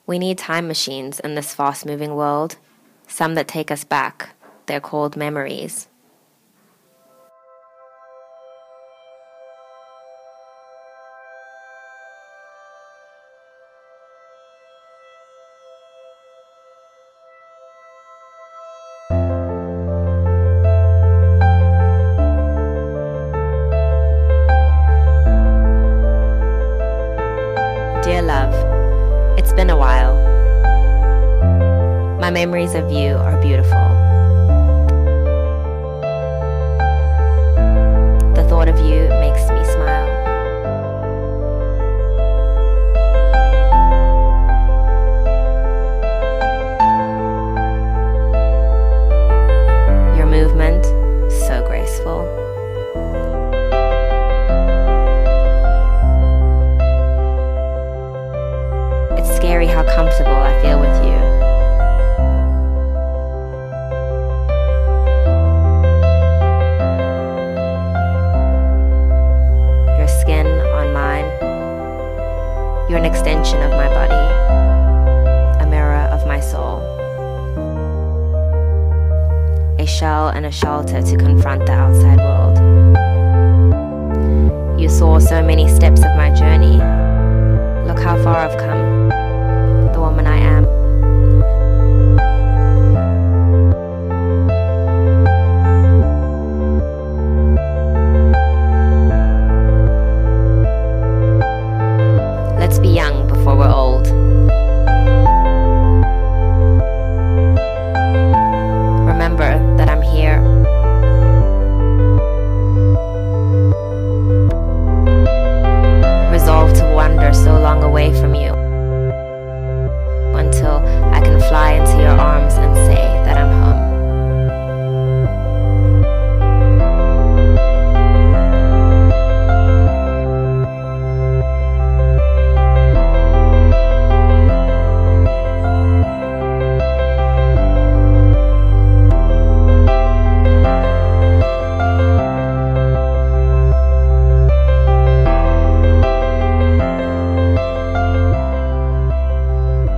We need time machines in this fast-moving world, some that take us back. They're called memories. Dear love, it's been a while. My memories of you are beautiful. The thought of you makes me smile. Your movement, so graceful. It's scary how comfortable I feel with you. Your skin on mine. You're an extension of my body, a mirror of my soul. A shell and a shelter to confront the outside world. You saw so many steps of my journey. Look how far I've come.